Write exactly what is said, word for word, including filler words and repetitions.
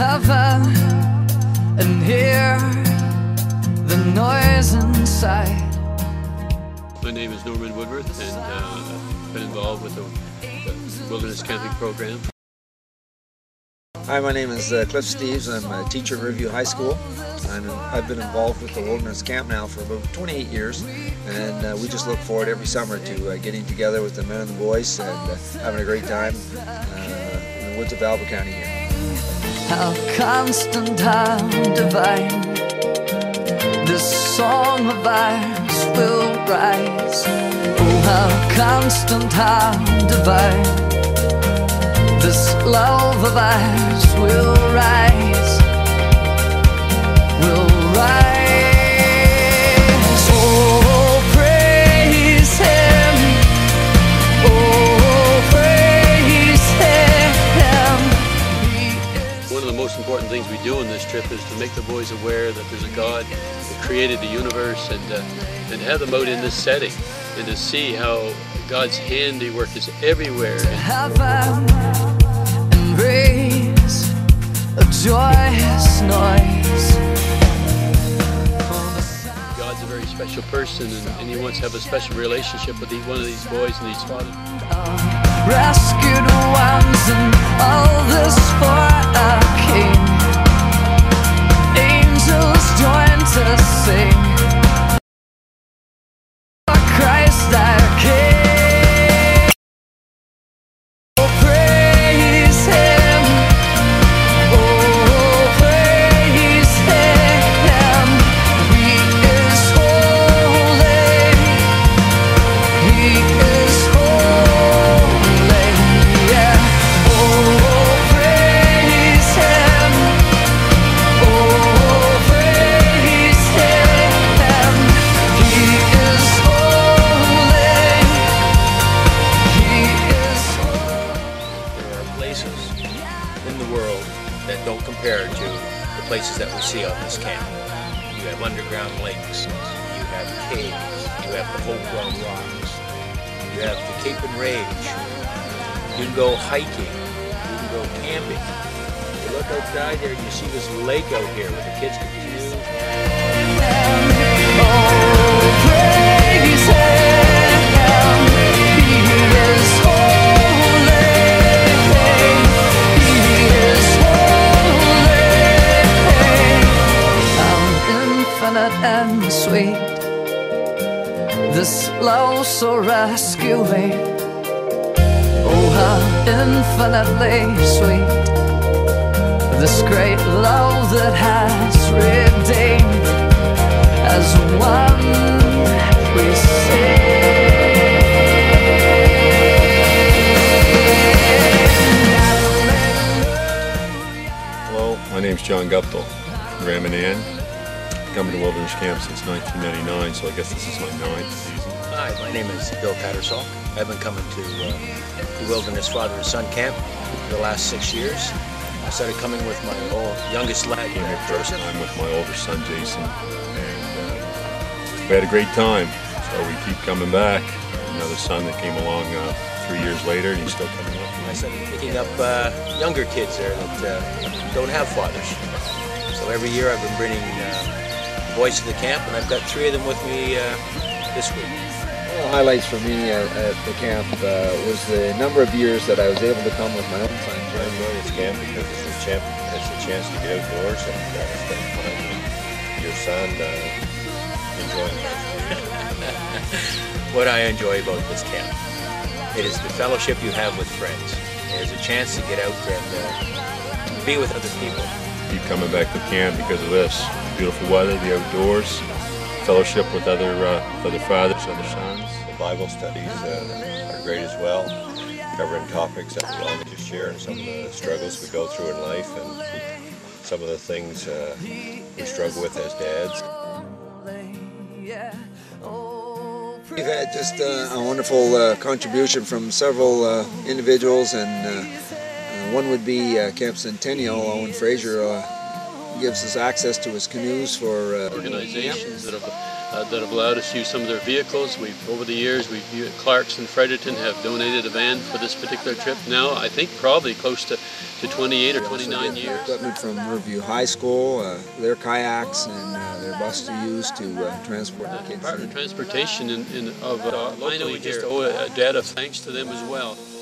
heaven and hear the noise inside. My name is Norman Woodworth, and uh, I've been involved with the, the Wilderness Camping Program. Hi, my name is uh, Cliff Steeves. I'm a teacher at Riverview High School. I'm, I've been involved with the Wilderness Camp now for about twenty-eight years, and uh, we just look forward every summer to uh, getting together with the men and the boys and uh, having a great time uh, in the woods of Alva County here. How constant, how divine, this song of ours will rise. Oh, how constant, how divine, this love of ours will rise, will rise. Oh, praise Him, oh, praise Him. He One of the most important things we do on this trip is to make the boys aware that there's a God that created the universe, and, uh, and have them out in this setting and to see how God's handiwork is everywhere. Heaven and raise a joyous noise. God's a very special person, and, and He wants to have a special relationship with each one of these boys and these fathers. Rescued ones and all this for a king. Angels join to sing for Christ our King. Oh, praise Him, oh, praise Him. He is holy, He is holy, yeah. Oh, praise Him, oh, praise Him. He is holy, He is holy. There are places in the world that don't compare to the places that we see on this camp. You have underground lakes, you have caves, you have the homegrown rocks, you have the Cape and Rage, you can go hiking, you can go camping. You look outside there and you see this lake out here where the kids can canoe. Oh, praise Him, He is holy, He is holy. How infinite and sweet, this love so rescuing. Oh, how infinitely sweet, this great love that has redeemed. As one we sing. Hello, my name's John Guptill from Ramanan. Coming to Wilderness Camp since nineteen ninety-nine, so I guess this is my ninth season. Hi, my name is Bill Tattersall. I've been coming to uh, the Wilderness Father and Son Camp for the last six years. I started coming with my old, youngest lad, Came here first Joseph. time with my older son Jason, and uh, we had a great time. So we keep coming back. Another son that came along uh, three years later, and he's still coming with me. I started picking up uh, younger kids there that uh, don't have fathers. So every year I've been bringing uh, boys to the camp, and I've got three of them with me uh, this week. One of the highlights for me at, at the camp uh, was the number of years that I was able to come with my own son. I enjoy this camp because it's a, champ, it's a chance to get outdoors and uh, spend time with your son, uh, enjoying it. What I enjoy about this camp, it is the fellowship you have with friends. It is a chance to get out and uh, be with other people. Keep coming back to camp because of this. Beautiful weather, the outdoors, fellowship with other, uh, with other fathers, other sons. The Bible studies uh, are great as well, covering topics that we all need to share and some of the struggles we go through in life and some of the things uh, we struggle with as dads. We've had just uh, a wonderful uh, contribution from several uh, individuals, and uh, uh, one would be uh, Camp Centennial. Owen Fraser uh, gives us access to his canoes for uh, Organizations that have uh, that have allowed us to use some of their vehicles. We've, over the years, we've used, Clark's and Fredericton have donated a van for this particular trip. Now, I think probably close to, to twenty-eight or twenty-nine years. Equipment from Riverview High School, uh, their kayaks and uh, their bus to use to uh, transport the kids. Department of Transportation in, in, of uh, locally here. Just owe a debt of thanks to them as well.